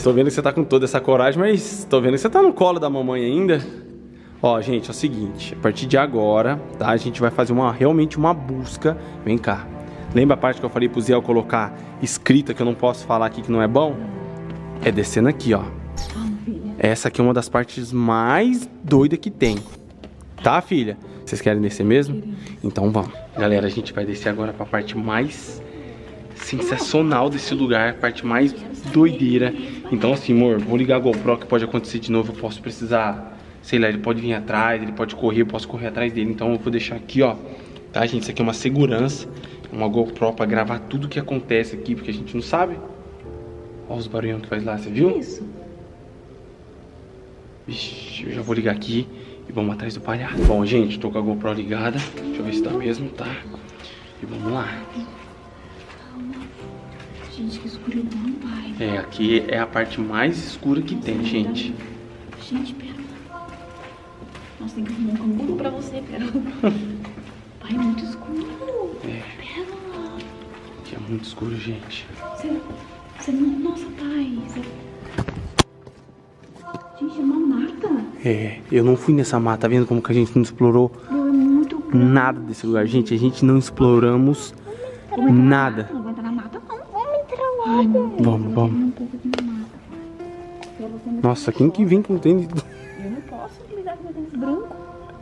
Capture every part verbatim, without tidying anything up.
Mas tô vendo que você tá com toda essa coragem, mas tô vendo que você tá no colo da mamãe ainda. Ó, gente, é o seguinte, a partir de agora, tá? A gente vai fazer uma, realmente uma busca. Vem cá. Lembra a parte que eu falei pro Zé eu colocar escrita que eu não posso falar aqui que não é bom? É descendo aqui, ó. Essa aqui é uma das partes mais doidas que tem. Tá, filha? Vocês querem descer mesmo? Então vamos. Galera, a gente vai descer agora pra parte mais sensacional desse lugar, a parte mais doideira. Então assim, amor, vou ligar a GoPro que pode acontecer de novo. Eu posso precisar, sei lá, ele pode vir atrás, ele pode correr, eu posso correr atrás dele. Então eu vou deixar aqui, ó. Tá, gente? Isso aqui é uma segurança. Uma GoPro pra gravar tudo que acontece aqui, porque a gente não sabe. Olha os barulhos que faz lá, você viu? Isso. Vixe, eu já vou ligar aqui e vamos atrás do palhaço. Bom, gente, tô com a GoPro ligada. Deixa eu ver se tá mesmo, tá? E vamos lá. Gente, que escuridão, pai. É, aqui é a parte mais escura que tem, gente. Gente, pera. Nossa, tem que arrumar um canguru pra você, pera. Pai, é muito escuro. É. Pera. Aqui é muito escuro, gente. Você, você não... Nossa, pai. Você... Gente, é uma mata. É, eu não fui nessa mata, tá vendo como que a gente não explorou Meu, é muito grande. nada desse lugar. Gente, a gente não exploramos nada. Não vai entrar na mata, não. Vamos entrar logo. Ai, meu Deus. Vamos, vamos. Um pouco de mata. Eu vou ter Nossa, quem que vem com tênis? Eu não posso lidar com meu tênis branco.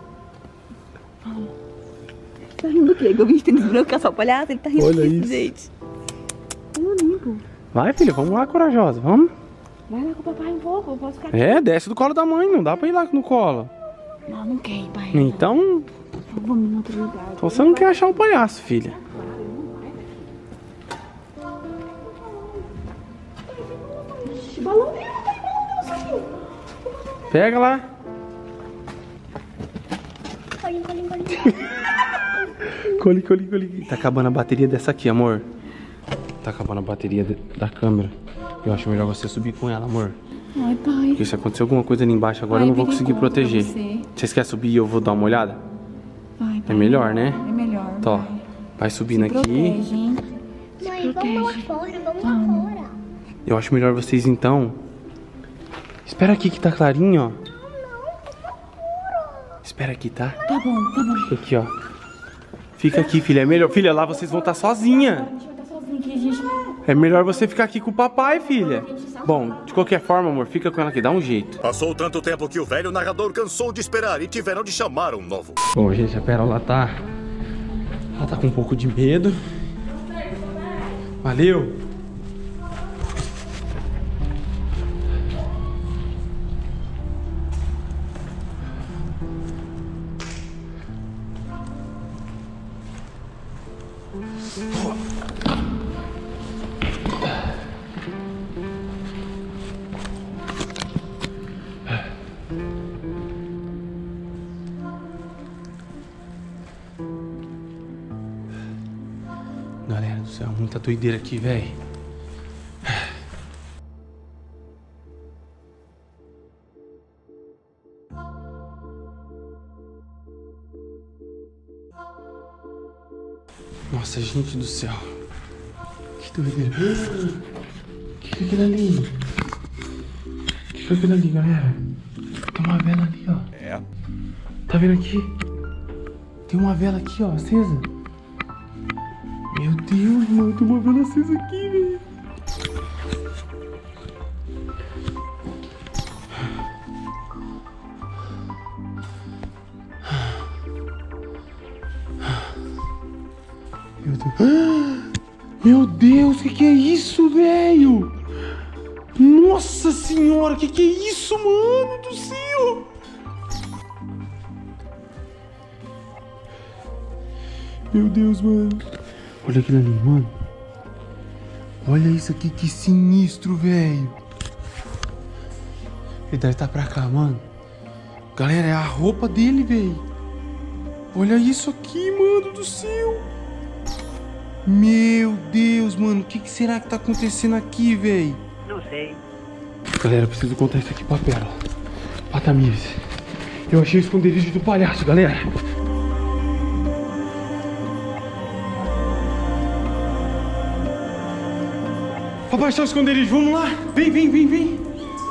Tá rindo do quê? Que eu vim de tênis branco, é só palhaço? Ele tá rindo Olha disso, isso. gente. Eu limpo. Vai, filha, vamos lá, corajosa, vamos. Vai lá com o papai um pouco, eu posso ficar aqui. É, desce do colo da mãe, não dá pra ir lá no colo. Não, não quer ir, pai. Então, Vamos em outro lugar. então você não quer achar um palhaço, filha. Ixi, balão meu, tá de balão meu, saiu. Pega lá. Colinho, colinho, colinho. Coli, coli, coli. Tá acabando a bateria dessa aqui, amor. Tá acabando a bateria de- da câmera. Eu acho melhor você subir com ela, amor. Ai, pai. Porque se acontecer alguma coisa ali embaixo agora, Ai, eu não vou perigoso conseguir proteger. pra você. Vocês querem subir e eu vou dar uma olhada? Vai, pai. É melhor, né? É melhor. Tó, vai. vai subindo Se aqui. protege, hein? Se Mãe, vamos lá protege. fora, vamos Vamos. lá fora. Eu acho melhor vocês então. Espera aqui que tá clarinho, ó. Espera aqui, tá? Tá bom, tá bom. Fica aqui, ó. Fica aqui, filha. É melhor. Filha, lá vocês vão estar sozinha. A gente vai estar sozinho aqui, gente. É melhor você ficar aqui com o papai, filha. Bom, de qualquer forma, amor, fica com ela aqui. Dá um jeito. Passou tanto tempo que o velho narrador cansou de esperar e tiveram de chamar um novo. Bom, gente, a Pérola tá... Ela tá com um pouco de medo. Valeu. Galera do céu, muita doideira aqui, velho. Nossa, gente do céu. Que doideira. O que é aquilo ali? O que foi aquilo ali, galera? Tem uma vela ali, ó. É. Tá vendo aqui? Tem uma vela aqui, ó, acesa. Meu Deus, mano, tem uma vela acesa aqui, velho. Meu Deus. Meu Deus, que que é isso, velho? Nossa senhora, que que é isso, mano do céu? Meu Deus, mano. Olha aquilo ali, mano. Olha isso aqui, que sinistro, velho. Ele deve estar pra cá, mano. Galera, é a roupa dele, velho. Olha isso aqui, mano do céu. Meu Deus, mano. O que, que será que tá acontecendo aqui, velho? Não sei. Galera, eu preciso contar isso aqui pra Pérola. Pra Tamires. Eu achei o esconderijo do palhaço, galera. Papai, achar o esconderijo, vamos lá. Vem, vem, vem, vem.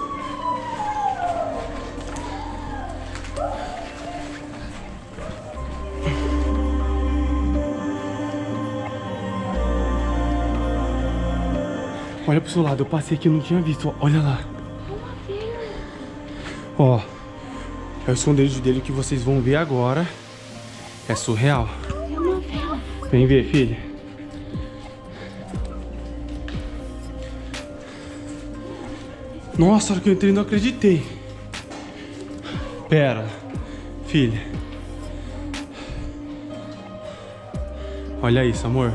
Olha pro seu lado, eu passei aqui e não tinha visto. Olha lá. Ó, é o esconderijo dele que vocês vão ver agora. É surreal. Vem ver, filha. Nossa, a hora que eu entrei não acreditei. Pera, filha. Olha isso, amor.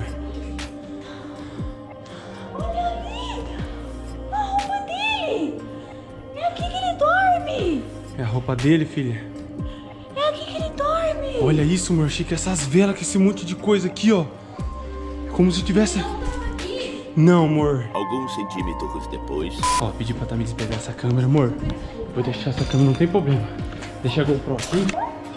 É a roupa dele, filha. É aqui que ele dorme. Olha isso, amor, Chico, essas velas com esse monte de coisa aqui, ó. É como se tivesse... Não, amor. Alguns centímetros depois... Ó, pedi pra Tamiris pegar essa câmera, amor. Vou deixar essa câmera, não tem problema. Deixa a GoPro aqui.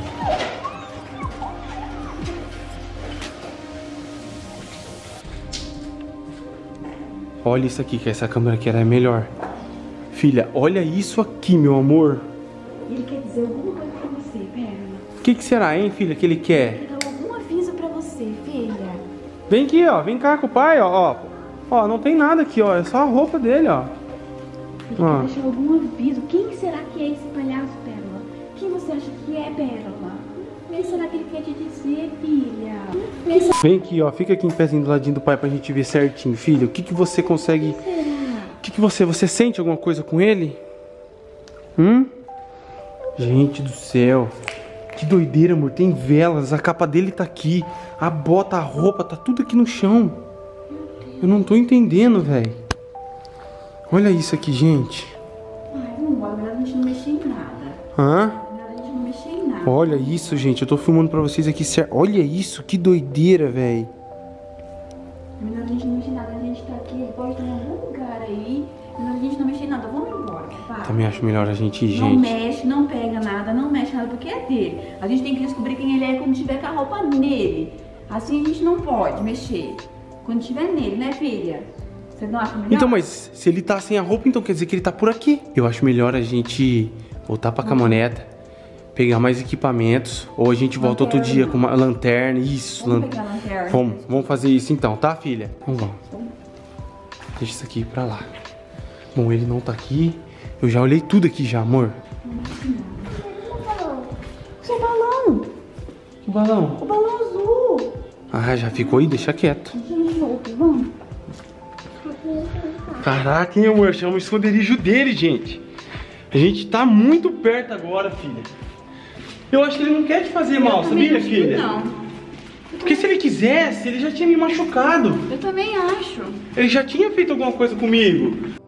Olha isso aqui, que essa câmera aqui era melhor. Filha, olha isso aqui, meu amor. Ele quer dizer alguma coisa pra você, Pérola. O que, que será, hein, filha, que ele quer? Ele dá algum aviso pra você, filha. Vem aqui, ó. Vem cá com o pai, ó. Ó, ó não tem nada aqui, ó. É só a roupa dele, ó. Ele Ah. quer deixar algum aviso. Quem será que é esse palhaço, Pérola? Quem você acha que é, Pérola? O que será que ele quer te dizer, filha? Quem será Vem aqui, ó. Fica aqui em pezinho do ladinho do pai pra gente ver certinho, filho. O que, que você consegue... que será? O que, que você... Você sente alguma coisa com ele? Hum? Gente do céu. Que doideira, amor. Tem velas. A capa dele tá aqui. A bota, a roupa, tá tudo aqui no chão. Eu não tô entendendo, velho. Olha isso aqui, gente. Ai, vamos embora. Melhor a gente não mexer em nada. Hã? Melhor a gente não mexer em nada. Olha isso, gente. Eu tô filmando pra vocês aqui. Certo? Olha isso. Que doideira, velho. Melhor a gente não mexer em nada. A gente tá aqui. Pode estar em algum lugar aí. Melhor a gente não mexer em nada. Vamos embora, papai. Também acho melhor a gente ir, Não gente. mexe, não pega nada, não mexe nada, porque é dele. A gente tem que descobrir quem ele é quando tiver com a roupa nele. Assim a gente não pode mexer. Quando tiver nele, né, filha? Você não acha melhor? Então, mas se ele tá sem a roupa, então quer dizer que ele tá por aqui. Eu acho melhor a gente voltar pra caminhoneta, pegar mais equipamentos, ou a gente volta outro Lanterna. dia com uma lanterna. Isso, Vamos lan- pegar a lanterna. Vamos, vamos fazer isso então, tá, filha? Vamos lá. Deixa isso aqui pra lá. Bom, ele não tá aqui. Eu já olhei tudo aqui já, amor. Seu balão! Que balão? O balão azul! Ah, já ficou aí? Deixa quieto. Gente, outro, vamos. Caraca, hein, amor? Chama o esconderijo dele, gente. A gente tá muito perto agora, filha. Eu acho que ele não quer te fazer mal, Eu também sabia, acho que filha? Não. Porque se ele quisesse, ele já tinha me machucado. Eu também acho. Ele já tinha feito alguma coisa comigo.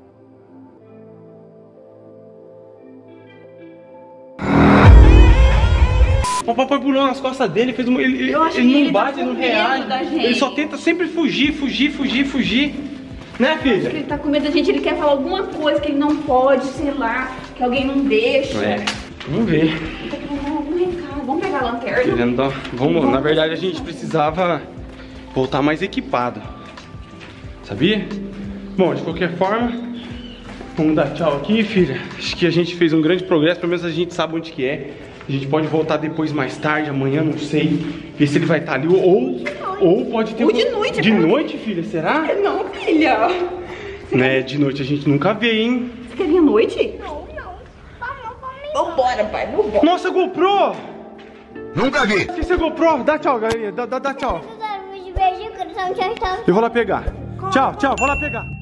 O papai pulou nas costas dele, fez uma... ele, ele, Eu acho ele que não ele tá bate, com não medo reage. da gente. Ele só tenta sempre fugir, fugir, fugir, fugir. Né, filha? Ele tá com medo da gente, ele quer falar alguma coisa que ele não pode, sei lá, que alguém não deixa. É, vamos ver. Ele tá querendo dar algum recado. Vamos pegar a lanterna. Querendo dar- Vamos, na verdade a gente precisava voltar mais equipado. Sabia? Bom, de qualquer forma, vamos dar tchau aqui, filha. Acho que a gente fez um grande progresso, pelo menos a gente sabe onde que é. A gente pode voltar depois mais tarde, amanhã, não sei. Ver se ele vai estar ali. Ou, ou pode ter... Ou de noite, De é pra- noite, filha, será? Não, filha. Né, de noite a gente nunca vê, hein? Você quer vir à noite? Não, não. Vambora, pai, vambora. Nossa, GoPro! Nunca vi! Esqueci a GoPro. Dá tchau, galerinha. Dá, dá, dá tchau. Eu vou lá pegar. Tchau, tchau. Vou lá pegar.